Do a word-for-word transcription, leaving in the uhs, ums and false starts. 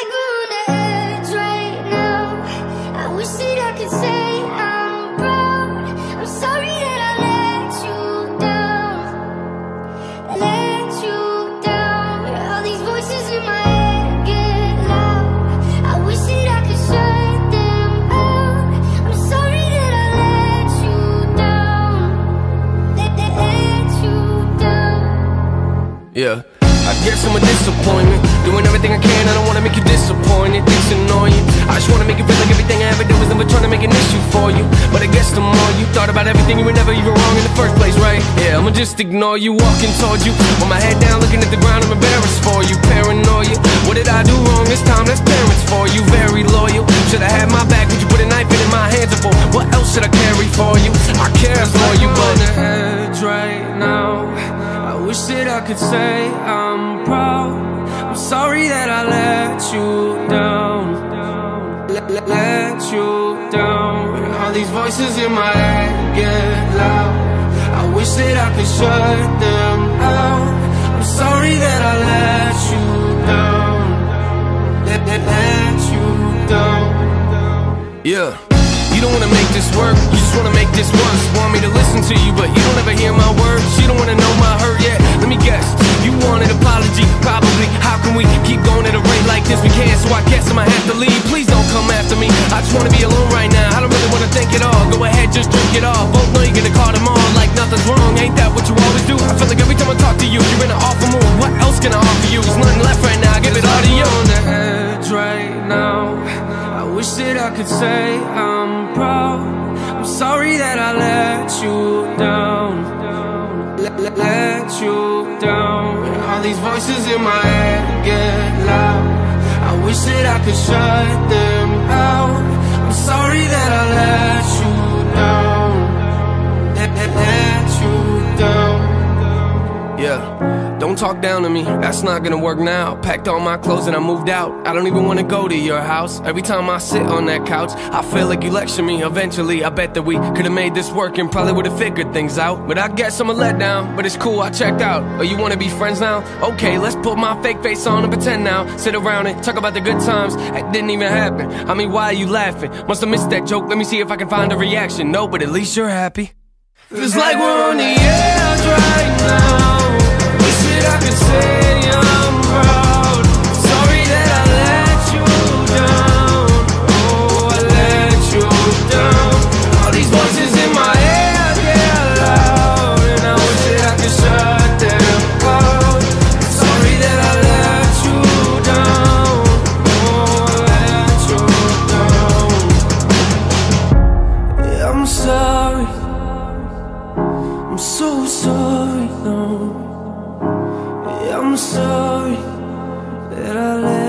like we're on the edge right now. I wish that I could say I'm proud. I'm sorry that I let you down, let you down. All these voices in my head get loud. I wish that I could shut them out. I'm sorry that I let you down, let, let, let you down. Yeah, I guess I'm a disappointment. Doing everything I can, I don't wanna make you disappointed. It's annoying. I just wanna make you feel like everything I ever did was never trying to make an issue for you. But I guess the more you thought about everything, you were never even wrong in the first place, right? Yeah, I'ma just ignore you, walking towards you with my head down, looking at the ground. I'm embarrassed for you. Paranoia. What did I do wrong this time? That's parents for you. Very loyal. Should I have my back? Would you put a knife in my hands? For what else should I carry for you? I care for you, but on the edge right now. I wish that I could say I'm proud. I'm sorry that I let you down, let, let, let you down. All these voices in my head get loud. I wish that I could shut them out. I'm sorry that I let you down, let, let, let you down. Yeah. You don't wanna make this work, you just wanna make this worse. Want me to listen to you, but you don't ever hear my words. You don't wanna know my hurt yet. Let me guess, you want an apology, probably. How can we keep going at a rate like this? We can't, so I guess I'ma have to leave. Please don't come after me, I just wanna be alone right now. I don't really wanna think at all, go ahead, just drink it all. Both know you're gonna call them all like nothing's wrong. Ain't that what you always do? I feel like every time I talk to you, you're in an awful mood. What else can I offer you? There's nothing left right now, I give it all to you. On the edge right now. I wish that I could say I'm proud. I'm sorry that I let you down, let, let, let you down. All these voices in my head get loud. I wish that I could shut them out. I'm sorry that I let you down, let, let, let you down. Yeah. Don't talk down to me, that's not gonna work now. Packed all my clothes and I moved out. I don't even wanna go to your house. Every time I sit on that couch, I feel like you lecture me. Eventually, I bet that we could've made this work and probably would've figured things out. But I guess I'm a letdown, but it's cool, I checked out. Oh, you wanna be friends now? Okay, let's put my fake face on and pretend now. Sit around and talk about the good times. That didn't even happen. I mean, why are you laughing? Must've missed that joke, let me see if I can find a reaction. No, but at least you're happy. Feels like we're on the edge right now. I could say I'm proud. Sorry that I let you down. Oh, I let you down. All these voices in my head get loud, and I wish that I could shut them out. Sorry that I let you down. Oh, I let you down. Yeah, I'm sorry. I'm so sorry now. I'm sorry that I let